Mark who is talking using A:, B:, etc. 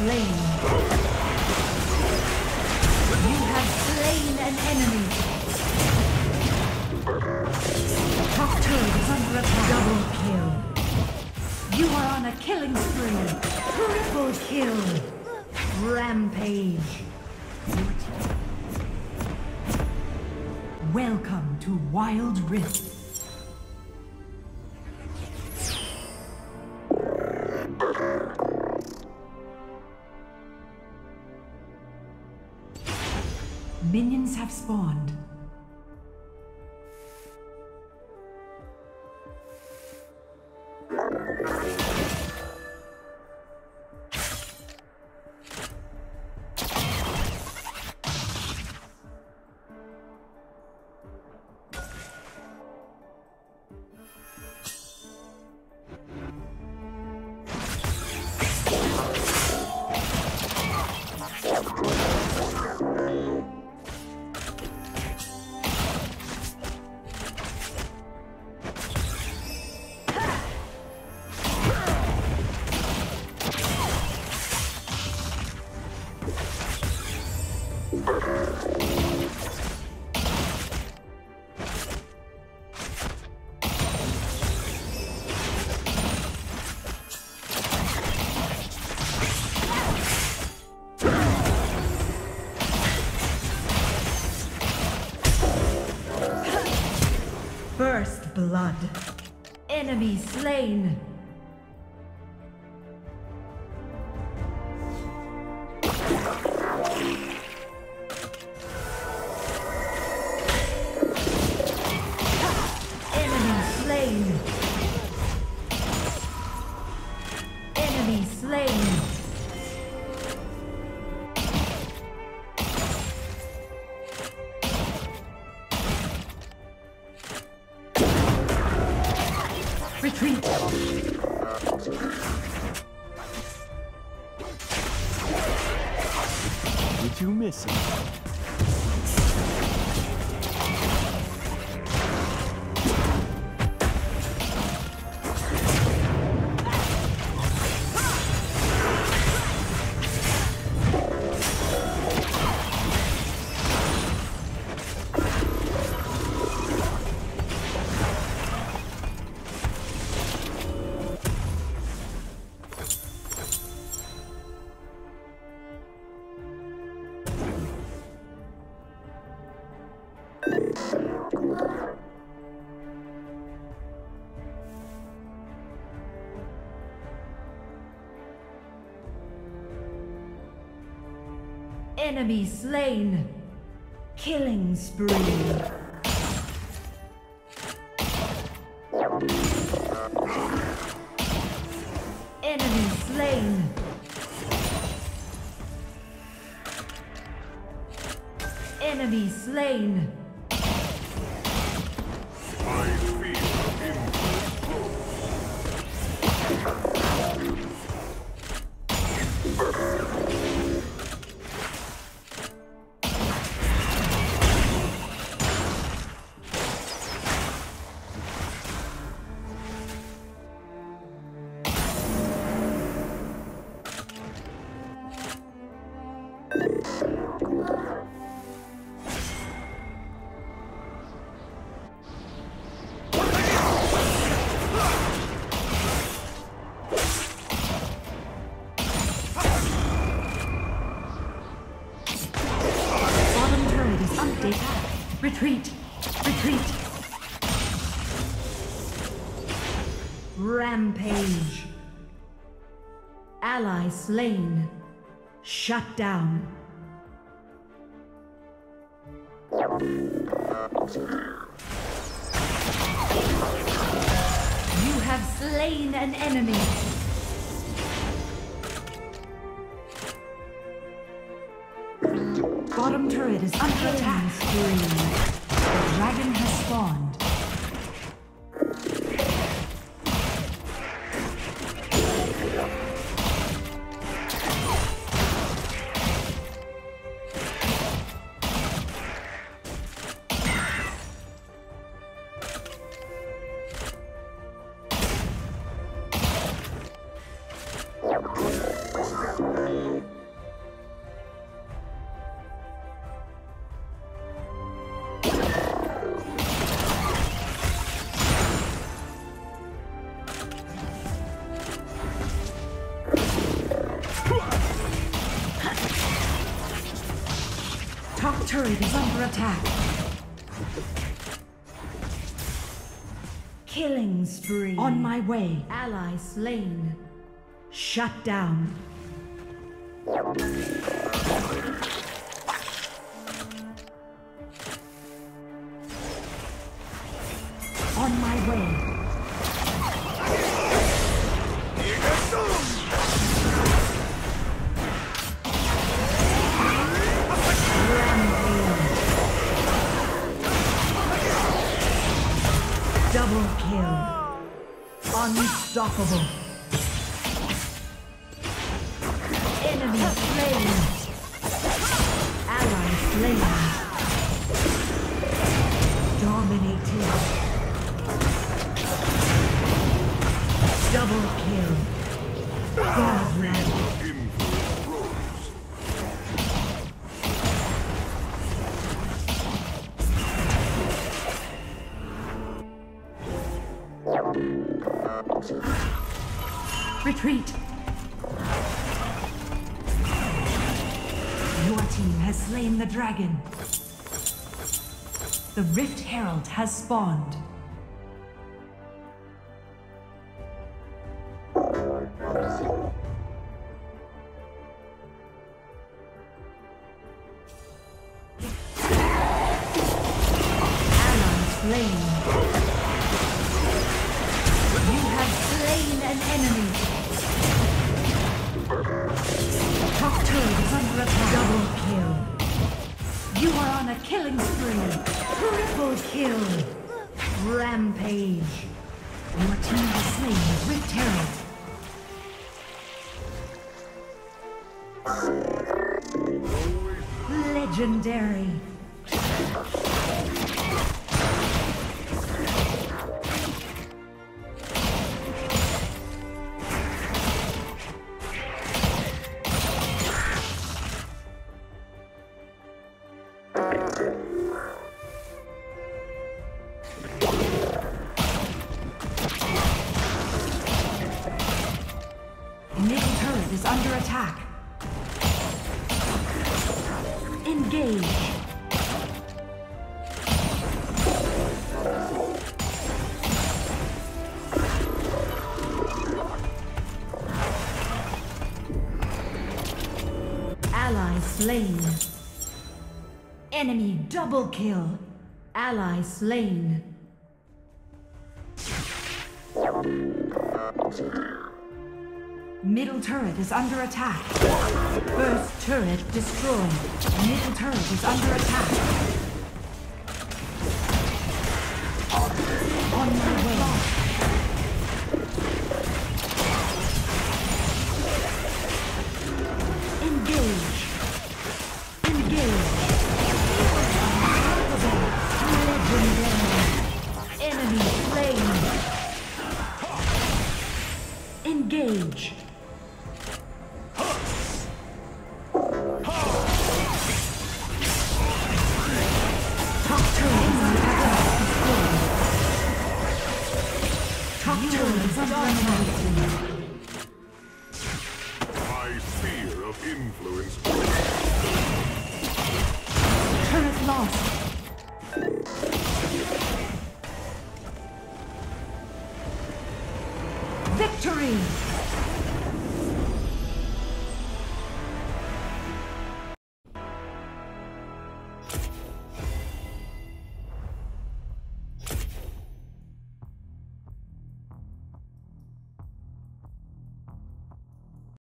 A: slain. You have slain an enemy. Top turret is under attack. Double kill. You are on a killing spree. Triple kill. Rampage. Welcome to Wild Rift. Minions have spawned. First blood. Enemy slain. Enemy slain. Enemy slain. Retreat!
B: Did you miss it?
A: Enemy slain. Killing spree. Enemy slain. Enemy slain. Retreat! Retreat! Rampage. Ally slain. Shut down. You have slain an enemy. Bottom turret is under attack. The dragon has spawned. Top turret is under attack. Killing spree. On my way. Ally slain. Shut down. On my way. Double kill. Unstoppable. Enemy slain. Ally slain. Dominated. Double kill. Godland. Retreat! Your team has slain the dragon. The Rift Herald has spawned. Ally slain. An enemy. Top turret is under attack. Double kill. You are on a killing spree. Triple kill. Rampage. Your team has slain the Rift Herald. Legendary. Middle turret is under attack. Engage. Ally slain. Enemy double kill. Ally slain. Middle turret is under attack. First turret destroyed. Middle turret is under attack. On my way. Engage. Engage. Legendary. Enemy slain. Engage. Top turret is under attack.